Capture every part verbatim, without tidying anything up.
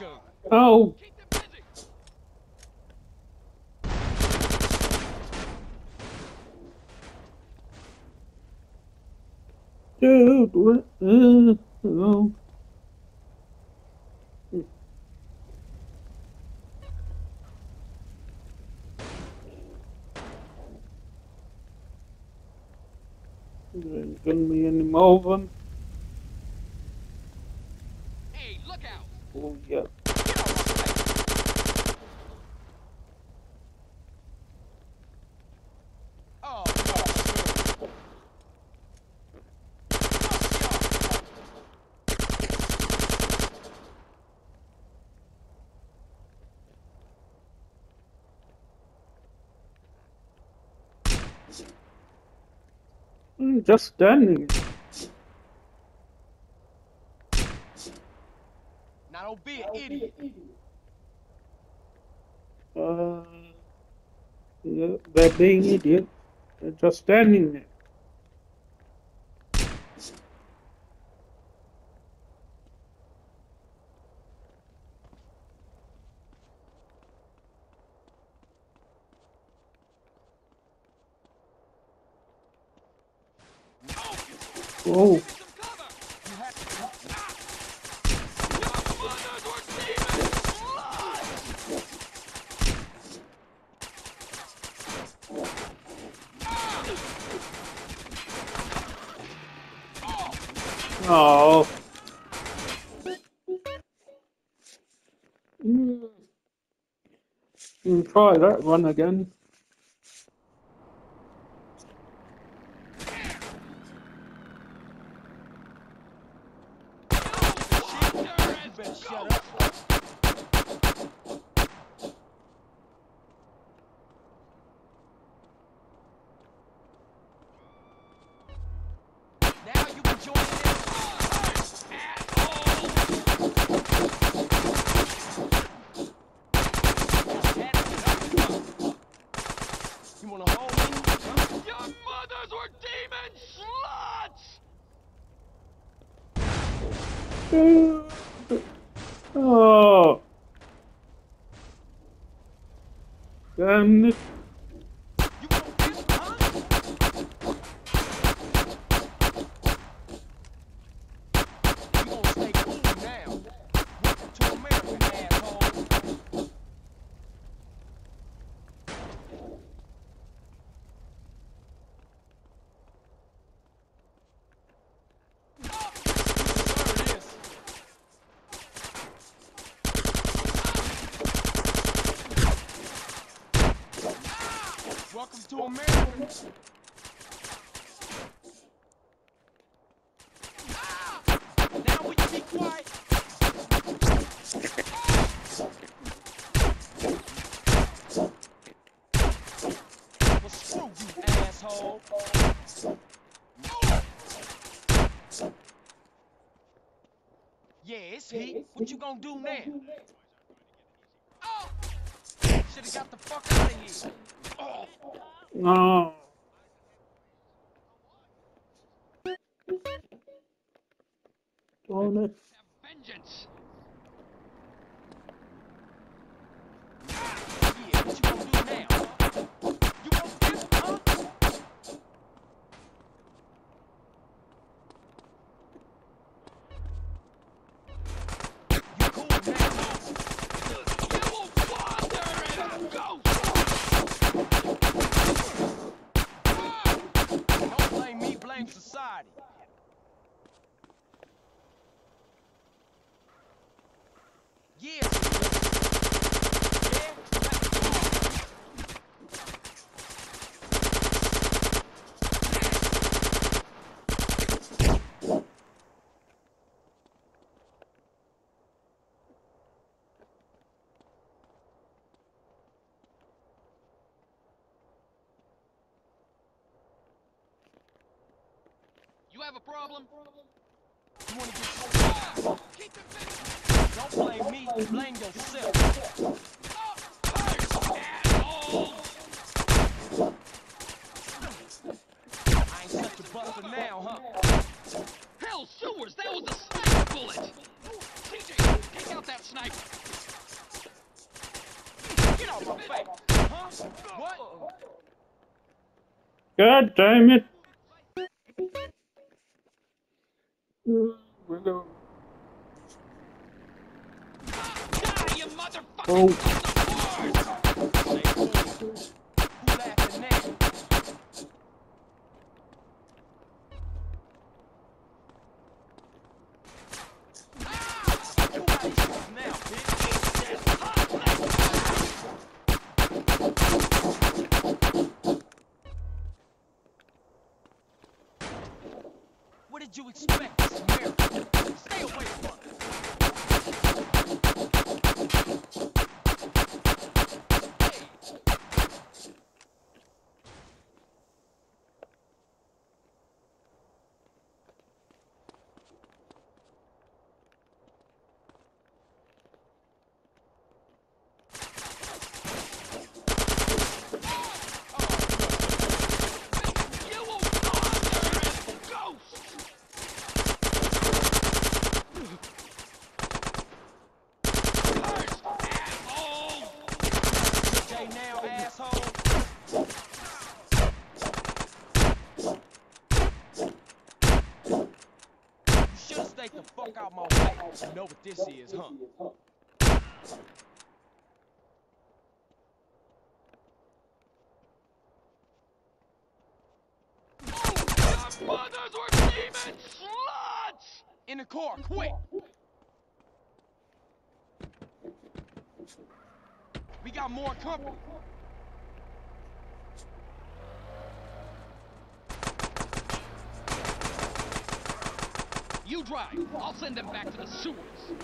Oh. Dude, what? Uh, oh. There ain't gonna be any more of them. Hey, look out! Oh, yeah. Oh, Mm, just standing. now don't be an idiot. Uh, yeah, they're being idiots. They're just standing there. Whoa. Oh. Mm. You can try that one again. Shut up. Now you can join in. You wanna hold me? Your mothers were demon sluts! Oh. Damn it. You gonna get, huh? You gonna stay cool now. Welcome to America, asshole. Welcome to America. Now will you be quiet? Well, screw you, asshole. Yeah, it's heat. What you gonna do now? Oh! Should've got the fuck out of here. Oh. No. On it. Vengeance. Yeah, what you gonna do now? You gonna get, huh? You cool now? You won't bother and go. Don't blame me, blame society. Yeah. Yeah. You have a problem? You wanna get so keep it finished. Don't blame me, blame yourself. Oh, asshole! I ain't such a buster now, huh? Hell, sewers, that was a sniper bullet! C J, take out that sniper! off my face. Huh? What? God damn it. Uh, we're going. Die, you motherfucking Oh. Say fool. Who laughing now? What did you expect, Miss America? Stay away from it. Stay the fuck out my way. You know what this is, huh? Your mothers were demon sluts! In the car, quick! We got more company. You drive. I'll send them back to the sewers.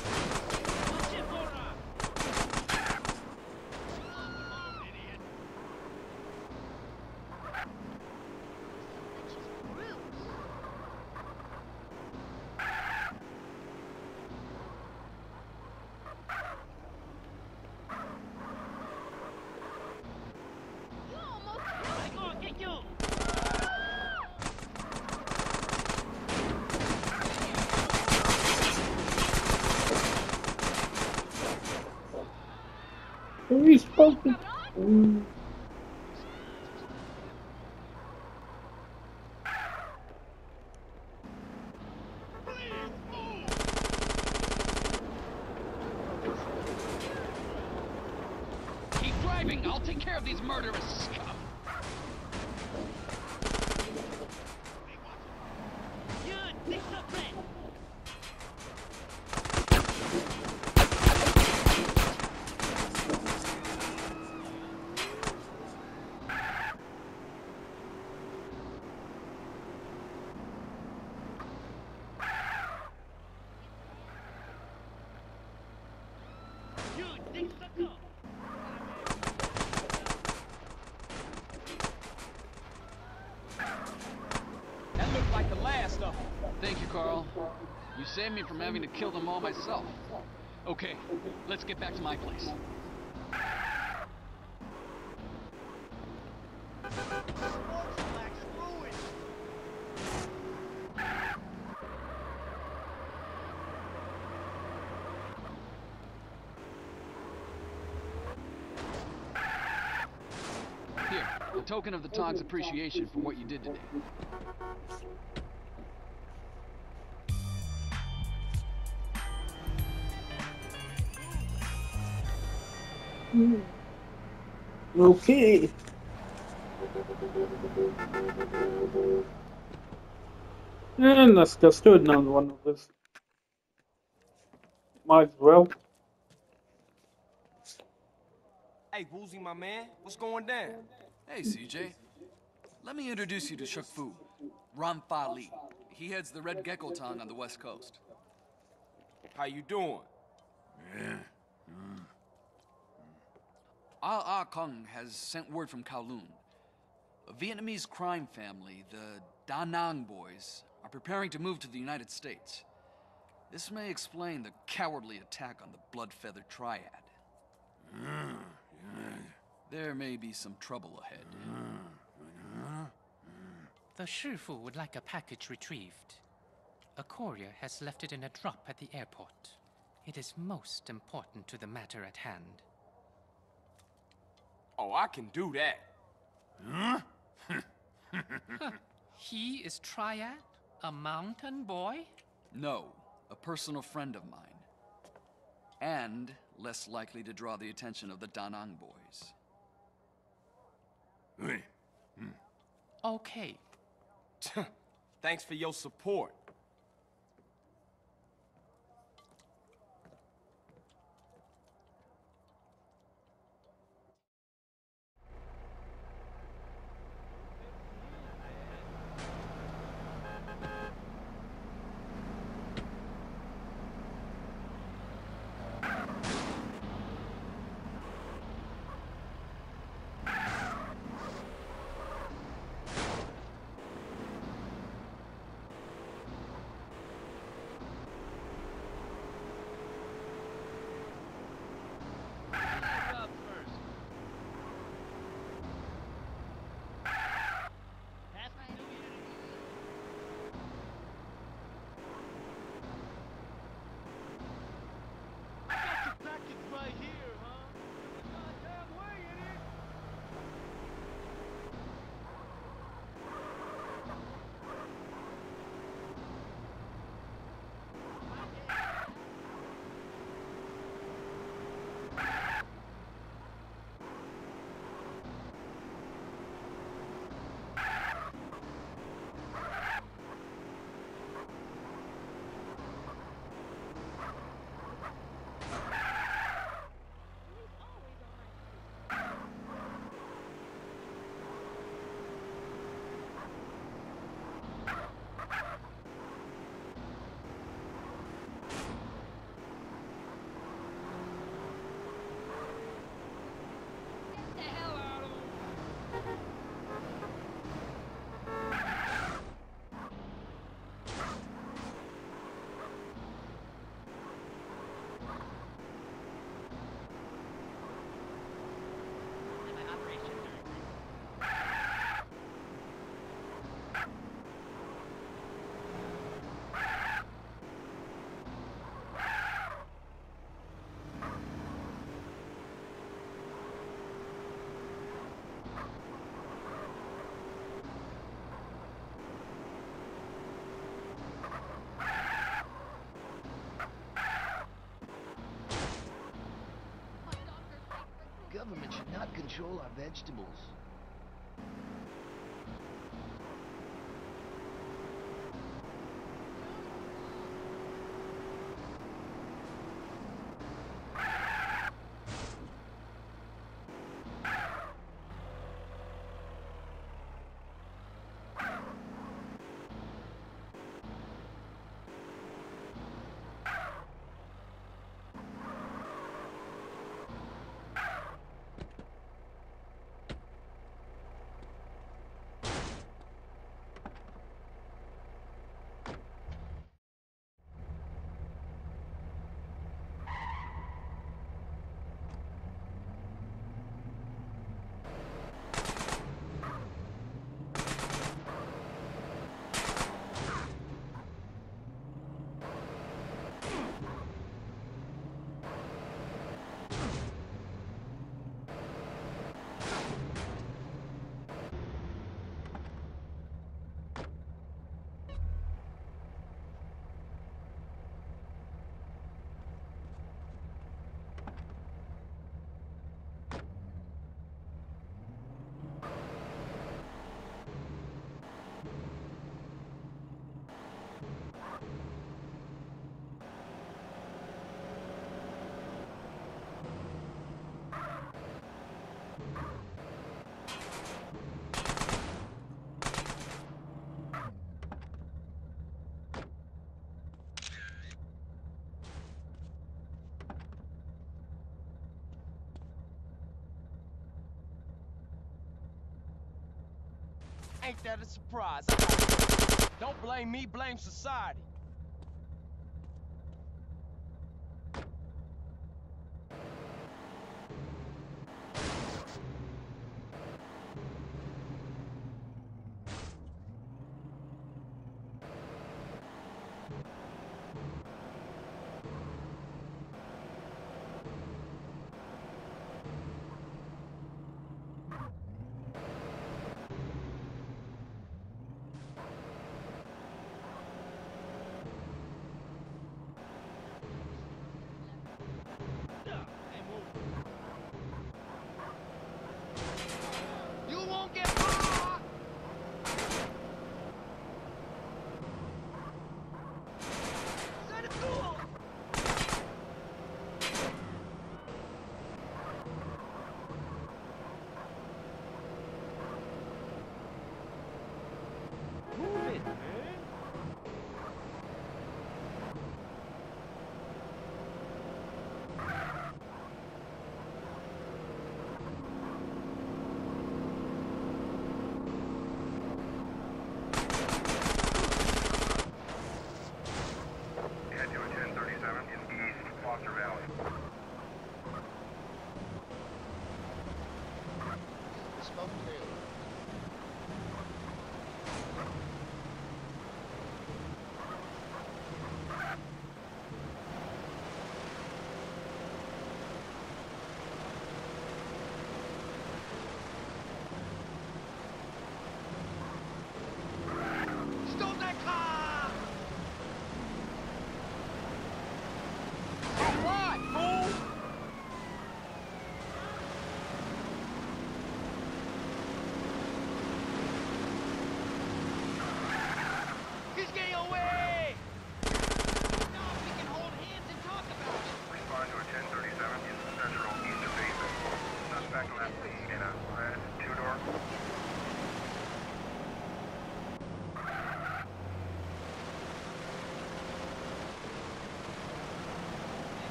He's spoken. Mm. Keep driving. I'll take care of these murderous scum. That looked like the last of them. Thank you, Carl. You saved me from having to kill them all myself. Okay, let's get back to my place. Here, a token of the Tog's appreciation for what you did today. Okay. And let's just do another one of this. Might as well. Hey, Woozy, my man, what's going down? Hey, C J. Let me introduce you to Shuk Fu, Ramfa Li. He heads the Red Gecko Tong on the West Coast. How you doing? Ah Ah Kung has sent word from Kowloon. A Vietnamese crime family, the Da Nang boys, are preparing to move to the United States. This may explain the cowardly attack on the Blood-Feather Triad. There may be some trouble ahead. The Shifu would like a package retrieved. A courier has left it in a drop at the airport. It is most important to the matter at hand. Oh, I can do that. Huh? He is Triad, a mountain boy? No, a personal friend of mine. And less likely to draw the attention of the Da Nang boys. Okay. Thanks for your support. Government should not control our vegetables. Ain't that a surprise? Don't blame me, blame society.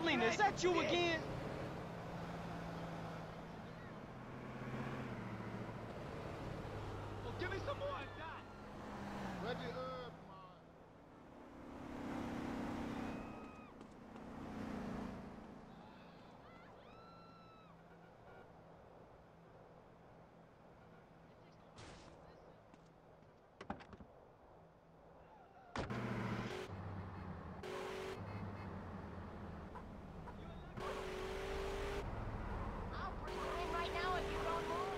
Catalina, is that you again? Well, give me some more of that. Where the herb, man? I'll bring you in right now if you don't move.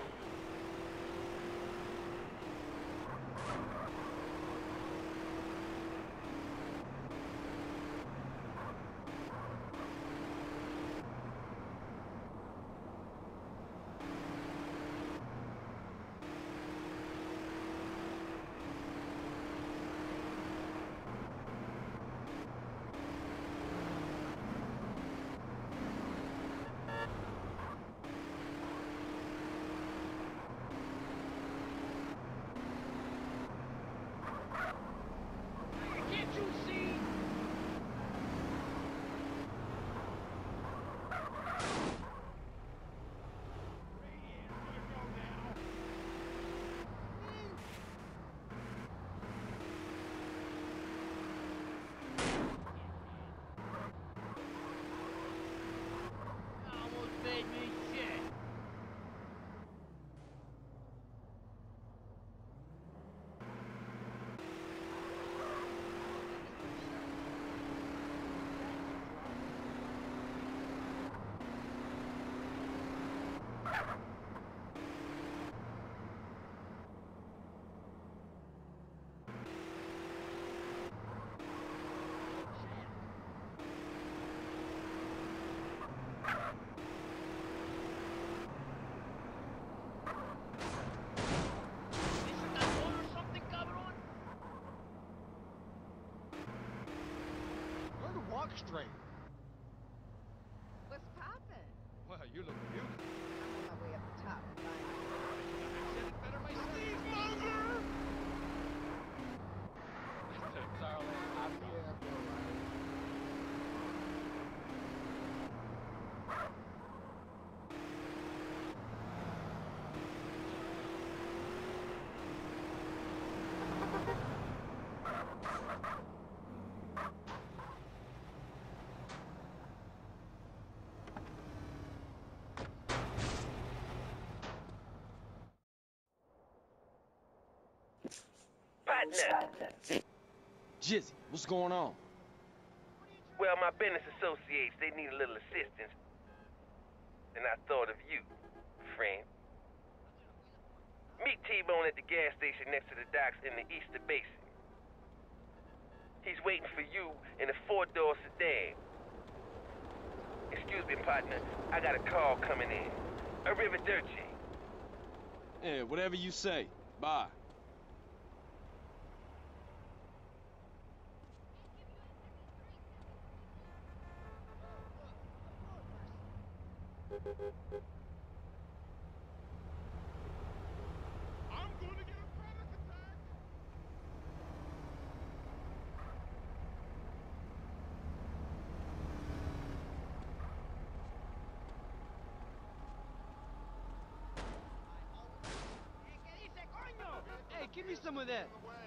Can't you see? Almost made me shit. Learn to walk straight. What's poppin'? Well, you look beautiful. I'm on my way up the top. Said it better myself. Mister Darling, I'm here for a ride. Partner. Jizzy, what's going on? Well, my business associates, they need a little assistance. And I thought of you, friend. Meet T-Bone at the gas station next to the docks in the Easter Basin. He's waiting for you in a four-door sedan. Excuse me, partner. I got a call coming in. Arrivederci. Yeah, whatever you say. Bye. I'm gonna get a panic attack. Hey, give me some of that. Away.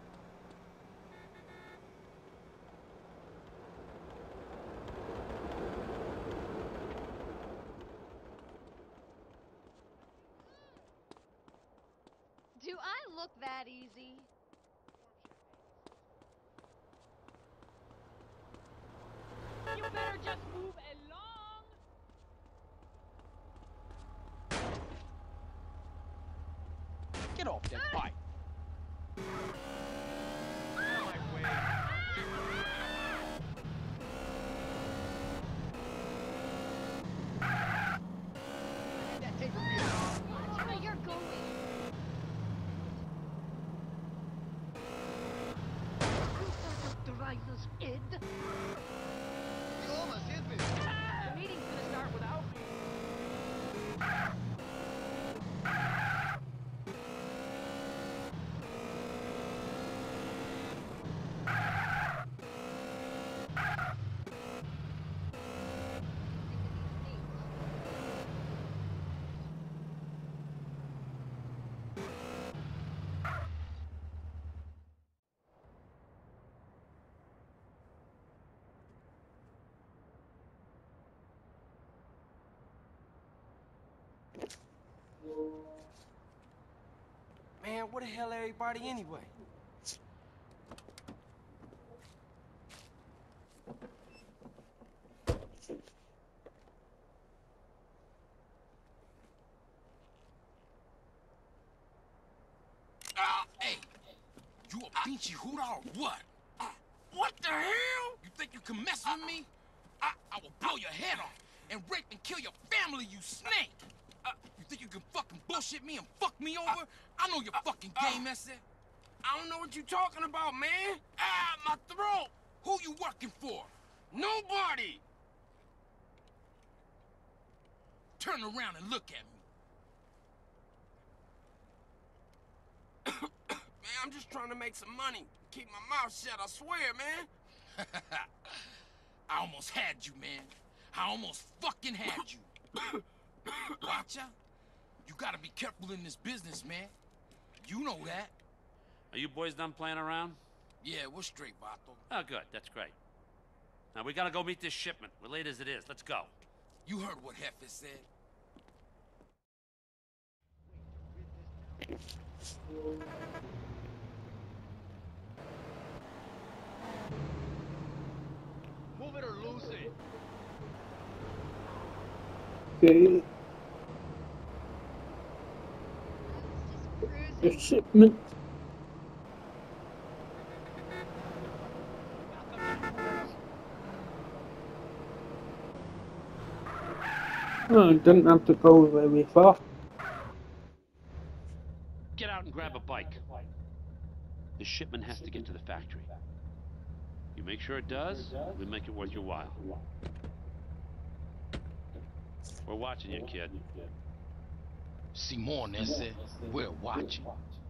Do I look that easy? You better just move along. Get off that bike. Watch where you're going. Driver's ed. You almost hit me. The meeting's gonna start without me. Man, where the hell everybody anyway? Ah, hey, you a pinchy hooter or what? Uh, what the hell? You think you can mess with me? I, I will blow your head off and rape and kill your family, you snake! Uh, you think you can fucking bullshit me and fuck me over? I know your fucking game, that's it. I don't know what you talking about, man. Ah, my throat! Who you working for? Nobody! Turn around and look at me. Man, I'm just trying to make some money. Keep my mouth shut, I swear, man. I almost had you, man. I almost fucking had you. Watcha? You gotta be careful in this business, man. You know that. Are you boys done playing around? Yeah, we're straight, Vato. Oh, good. That's great. Now, we gotta go meet this shipment. We're late as it is. Let's go. You heard what Hefe said. Move it or lose it. Okay. The shipment. Oh, it didn't have to go very far. Get out and grab a bike. The shipment has to get to the factory. You make sure it does, we make it worth your while. We're watching you, kid. Simone, that's it. We're watching.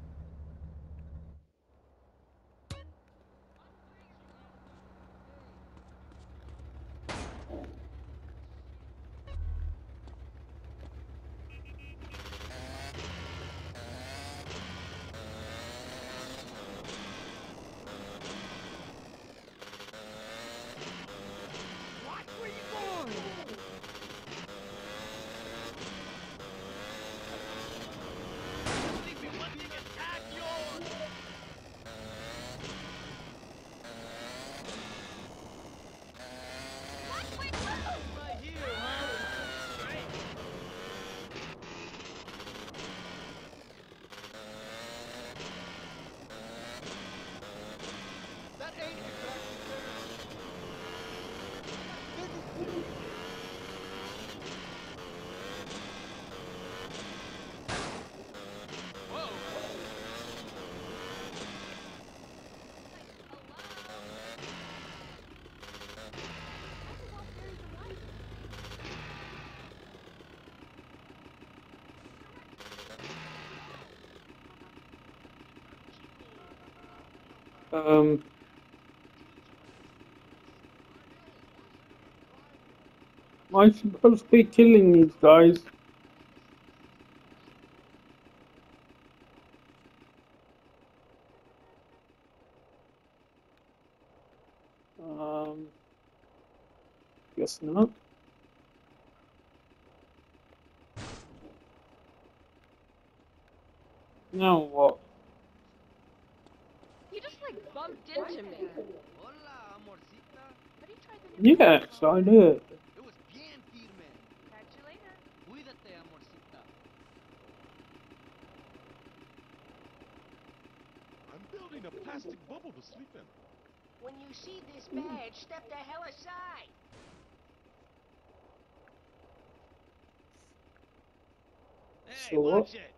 Um, am I supposed to be killing these guys? Um, guess not. Now what? You just like bumped into me. Have you tried the new Yes, I did. It was bien firme. Catch you later. Cuídate, amorcita. I'm building a plastic bubble to sleep in. When you see this badge, step the hell aside. Hey, So what? watch it.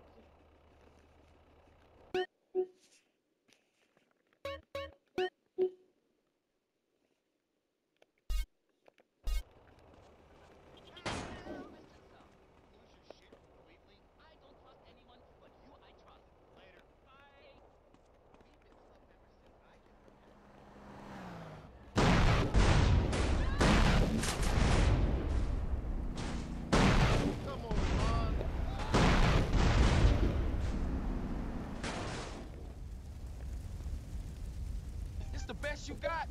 This the best you got?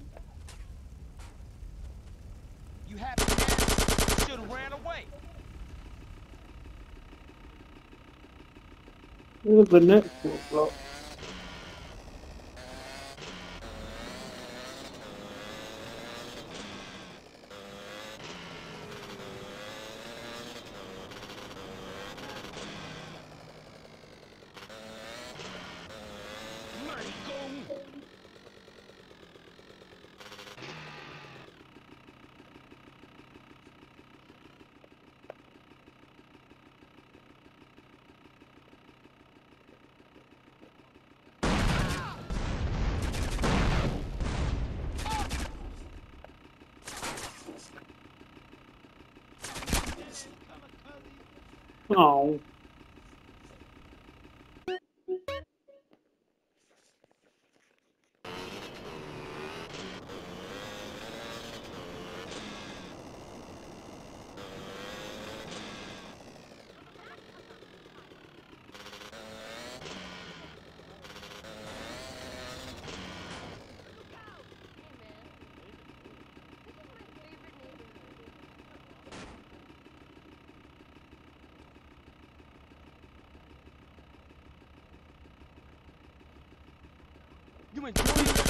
You happy, man? Should've ran away. Here's the next one block. Oh. You enjoying it?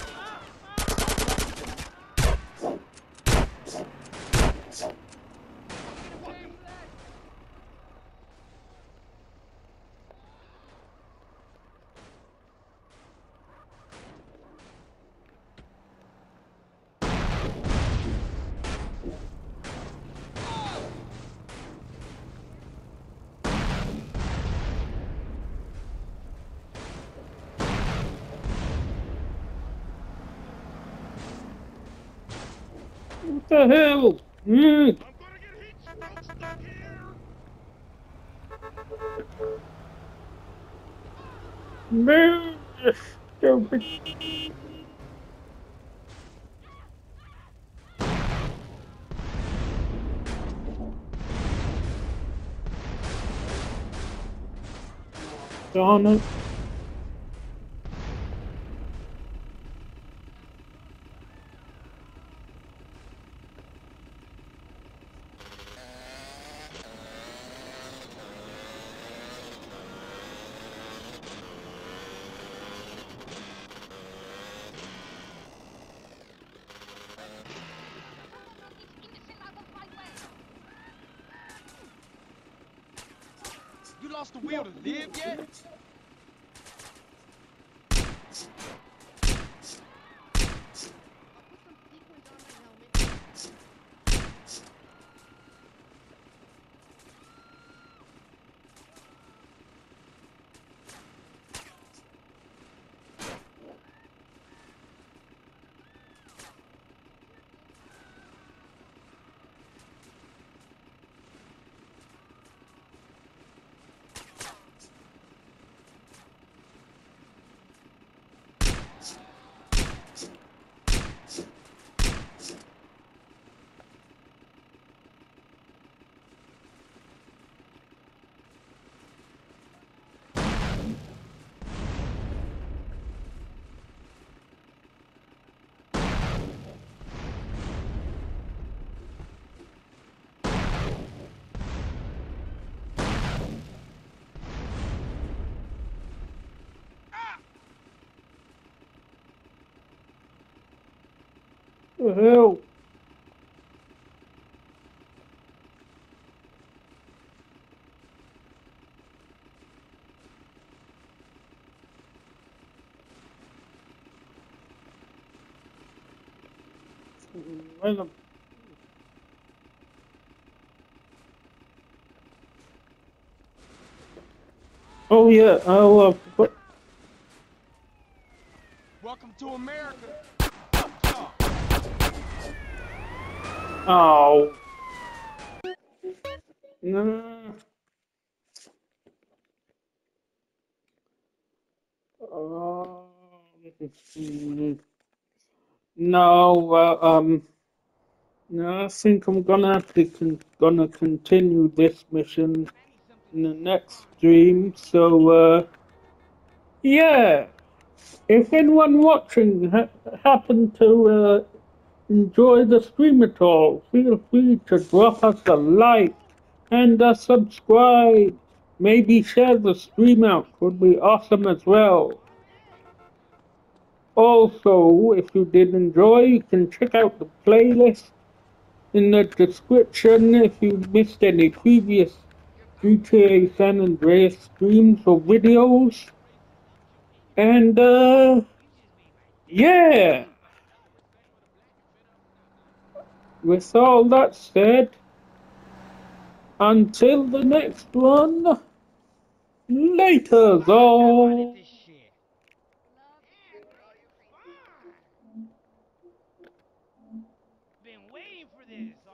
What the hell? Mm. Man, you stupid. Darn it. You lost the will to live yet? What the hell? Where the... Oh yeah, oh, uh, what? Welcome to America. Oh. No. Uh, no, uh, um, no, I think I'm gonna have to con gonna continue this mission in the next stream. So, uh, yeah, if anyone watching ha happen to uh, enjoy the stream at all, feel free to drop us a like and a subscribe. maybe share the stream out would be awesome as well. Also, if you did enjoy, you can check out the playlist in the description if you missed any previous G T A San Andreas streams or videos. And, uh, yeah. With all that said, until the next one, later, all. This shit. Been waiting for this.